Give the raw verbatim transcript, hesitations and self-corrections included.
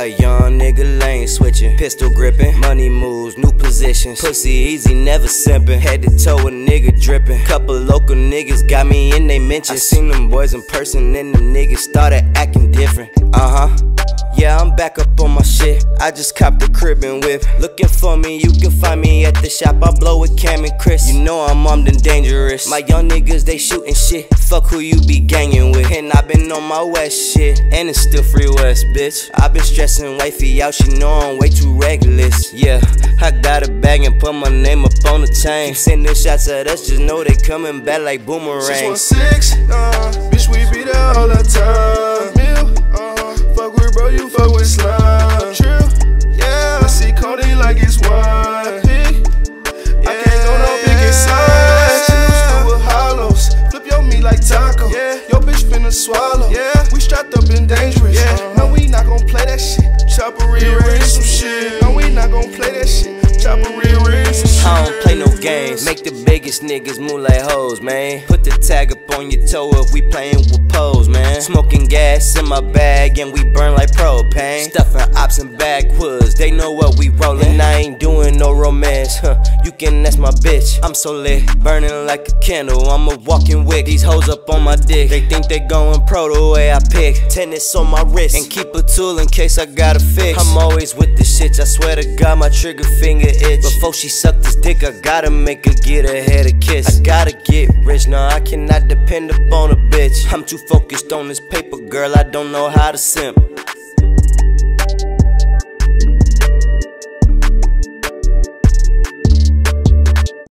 A young nigga lane switching, pistol gripping, money moves, new positions. Pussy easy, never simping. Head to toe a nigga dripping. Couple local niggas got me in they mentions. I seen them boys in person and the niggas started acting different. Uh huh. Yeah, I'm back up on my shit. I just copped the crib and whip. Looking for me, you can find me at the shop. I blow with Cam and Chris. You know I'm armed and dangerous. My young niggas, they shootin' shit. Fuck who you be gangin' with. And I been on my west shit. And it's still free west, bitch. I been stressin' wifey out, she know I'm way too reckless. Yeah, I got a bag and put my name up on the chain. Keep sending shots at us, just know they coming back like boomerangs. six one six, uh, bitch, we be there all the time. Mill, uh, fuck with bro, you fuck with slime. True, yeah, I see Cody like it's wine. Big, yeah. I can't go no big size. She used with hollows, flip your meat like taco. Yeah, your bitch finna swallow. Yeah, we strapped up and dangerous. Yeah, uh-huh. No, we not gon' play that shit. Chopper rearrange some shit. No, we not gon' play that shit. Chopper rearrange some shit. I don't play no games. Make the biggest niggas move like hoes, man. Put the tag up on your toe if we playin' with pose, man. Smoking gas in my bag and we burn like propane. Stuffing ops and backwoods, they know what we rollin'. I ain't doing no romance, huh? You can ask my bitch. I'm so lit, burning like a candle. I'm a walking wick. These hoes up on my dick. They think they going pro the way I pick. Tennis on my wrist and keep a tool in case I gotta fix. I'm always with the shit. I swear to God, my trigger finger itch. Before she suck this dick, I gotta make her get her head a kiss. I gotta get rich, no, I cannot depend upon a bitch. I'm too focused on this paper, girl, I don't know how to simp.